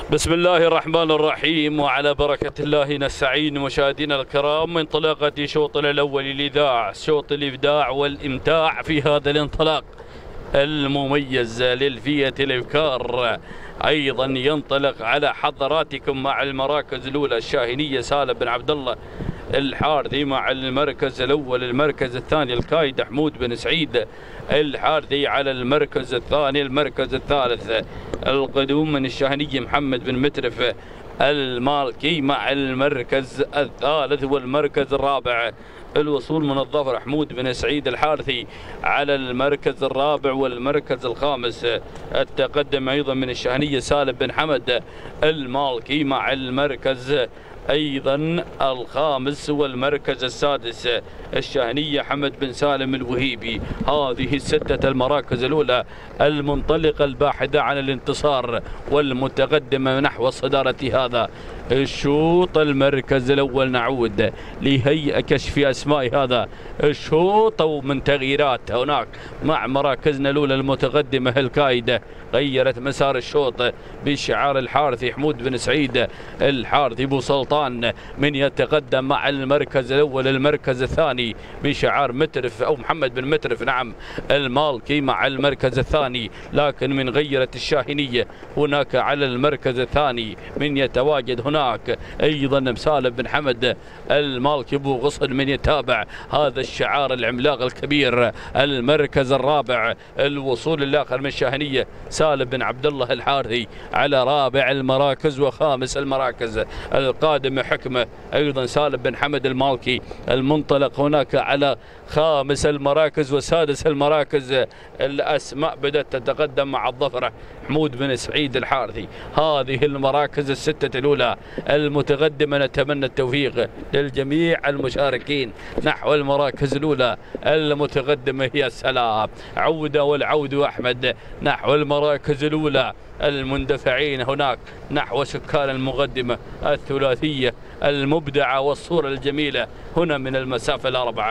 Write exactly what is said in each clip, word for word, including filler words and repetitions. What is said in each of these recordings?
بسم الله الرحمن الرحيم، وعلى بركة الله نستعين. مشاهدينا الكرام، من انطلاقة شوطنا الأول الإذاعة، شوط الإبداع والإمتاع في هذا الانطلاق المميز للفئة الإبكار. أيضا ينطلق على حضراتكم مع المراكز الأولى الشاهنية سالم بن عبد الله الحارثي مع المركز الأول. المركز الثاني القايد حمود بن سعيد الحارثي على المركز الثاني. المركز الثالث القدوم من الشاهنية محمد بن مترف المالكي مع المركز الثالث. والمركز الرابع الوصول من الظفر حمود بن سعيد الحارثي على المركز الرابع. والمركز الخامس التقدم أيضا من الشاهنية سالم بن حمد المالكي مع المركز أيضا الخامس. والمركز السادس الشاهنية حمد بن سالم الوهيبي. هذه الستة المراكز الأولى المنطلقة الباحثة عن الانتصار والمتقدمة نحو صدارة هذا الشوط. المركز الأول نعود لهيئة كشف أسماء هذا الشوط ومن تغييرات هناك مع مراكزنا الأولى المتقدمة القايدة غيرت مسار الشوط بشعار الحارثي حمود بن سعيد الحارثي بو سلطان من يتقدم مع المركز الأول. المركز الثاني بشعار مترف أو محمد بن مترف نعم المالكي مع المركز الثاني، لكن من غيرت الشاهنية هناك على المركز الثاني من يتواجد هناك أيضا سالم بن حمد المالكي بو غصن من يتابع هذا الشعار العملاق الكبير. المركز الرابع الوصول الآخر من الشاهنية سالم بن عبد الله الحارثي على رابع المراكز. وخامس المراكز القادم حكمة أيضا سالم بن حمد المالكي المنطلق هناك على خامس المراكز. وسادس المراكز الأسماء بدأت تتقدم مع الظفرة حمود بن سعيد الحارثي. هذه المراكز الستة الأولى المتقدمة نتمنى التوفيق للجميع المشاركين نحو المراكز الأولى المتقدمة. يا سلام، عودة والعود أحمد نحو المراكز الأولى المندفعين هناك نحو سكان المقدمة الثلاثية المبدعة والصورة الجميلة هنا من المسافة الأربعة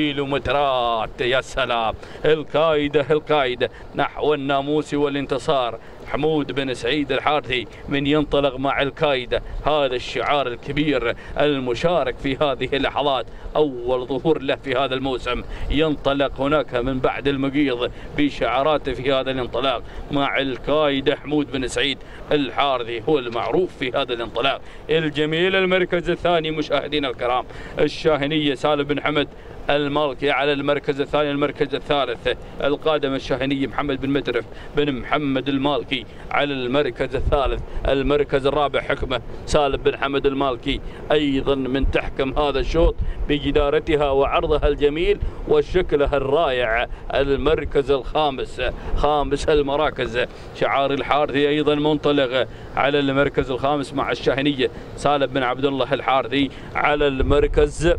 كيلومترات. يا سلام، القايدة القايدة نحو الناموس والانتصار حمود بن سعيد الحارثي من ينطلق مع القايدة. هذا الشعار الكبير المشارك في هذه اللحظات، أول ظهور له في هذا الموسم، ينطلق هناك من بعد المقيض بشعاراته في هذا الانطلاق مع القايدة حمود بن سعيد الحارثي هو المعروف في هذا الانطلاق الجميل. المركز الثاني مشاهدينا الكرام الشاهنية سالم بن حمد المالكي على المركز الثاني. المركز الثالث القادم الشاهنية محمد بن مترف بن محمد المالكي على المركز الثالث. المركز الرابع حكمة سالم بن حمد المالكي أيضا من تحكم هذا الشوط بجدارتها وعرضها الجميل وشكلها الرائع. المركز الخامس خامس المراكز شعار الحارثي أيضا منطلق على المركز الخامس مع الشاهنية سالم بن عبد الله الحارثي على المركز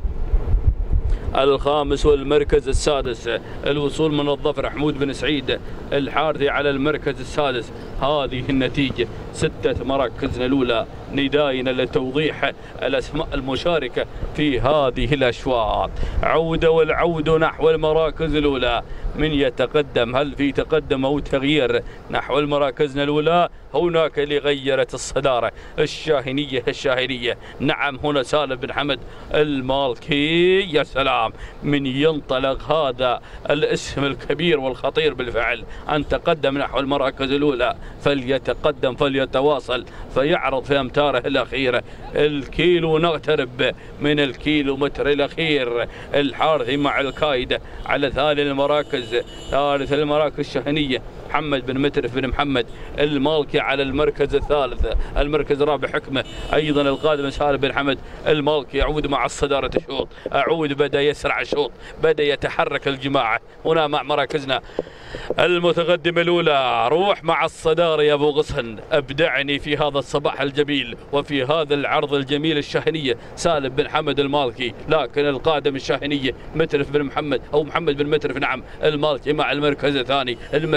الخامس. والمركز السادس الوصول من الظفر حمود بن سعيد الحارثي على المركز السادس. هذه النتيجة ستة مراكزنا الأولى. ندائنا لتوضيح الأسماء المشاركة في هذه الأشواط. عودة والعود نحو المراكز الأولى. من يتقدم؟ هل في تقدم أو تغيير نحو المراكزنا الأولى؟ هناك اللي غيرت الصدارة الشاهنية الشاهنية نعم هنا سالم بن حمد المالكي. يا سلام، من ينطلق هذا الاسم الكبير والخطير بالفعل أن تقدم نحو المراكز الأولى فليتقدم فليتواصل فيعرض في أمتاره الأخيرة. الكيلو نقترب من الكيلو متر الأخير. الحارثي مع القايدة على ثاني المراكز. ثالث المراكز الشاهنية محمد بن مترف بن محمد المالكي على المركز الثالث. المركز الرابع حكمة أيضا القادم سالم بن حمد المالكي يعود مع الصدارة الشوط. أعود بدأ يسرع الشوط، بدأ يتحرك الجماعة هنا مع مراكزنا المتقدمة الأولى. روح مع الصدارة يا أبو غصن، أبدعني في هذا الصباح الجميل وفي هذا العرض الجميل. الشاهنية سالم بن حمد المالكي، لكن القادم الشاهنية مترف بن محمد أو محمد بن مترف نعم المالكي مع المركز الثاني. المركز الثالث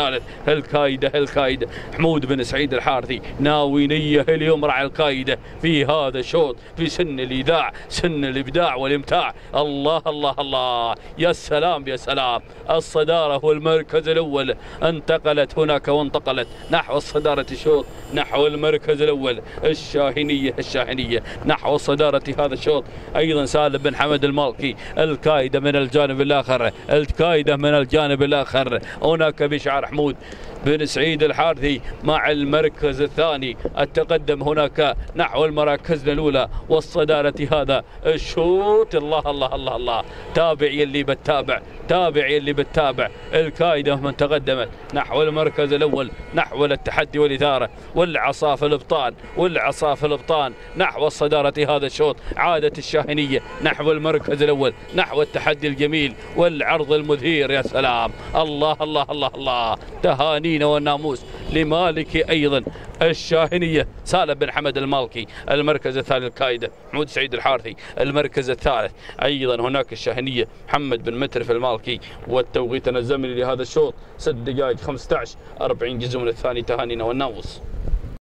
الثالث. الكايدة الكايدة حمود بن سعيد الحارثي ناوي نية اليوم رعى الكايدة في هذا الشوط في سن الإذاع، سن الإبداع والإمتاع. الله الله الله، يا سلام يا سلام. الصدارة والمركز الأول انتقلت هناك وانتقلت نحو الصدارة الشوط، نحو المركز الأول. الشاهنية الشاهنية نحو صدارة هذا الشوط. أيضا سالم بن حمد المالكي الكايدة من الجانب الآخر، الكايدة من الجانب الآخر. هناك بشعار حمود بن سعيد الحارثي مع المركز الثاني. التقدم هناك نحو المراكز الأولى والصدارة هذا الشوط. الله الله الله الله، تابع يلي بتتابع، تابع يلي بتتابع. الكايدة من تقدمت نحو المركز الأول، نحو التحدي والإثارة والعصا في الابطان، والعصا في الابطان نحو الصدارة هذا الشوط. عادت الشاهنية نحو المركز الأول، نحو التحدي الجميل والعرض المثير. يا سلام، الله الله الله الله. تهانينا والناموس لمالك أيضا الشاهنية سالم بن حمد المالكي. المركز الثالث الكايدة حمود سعيد الحارثي. المركز الثالث أيضا هناك الشاهنية محمد بن مترف المالكي. والتوقيت الزمني لهذا الشوط ست دقائق خمسة عشر أربعين جزء من الثاني. تهانينا والناموس.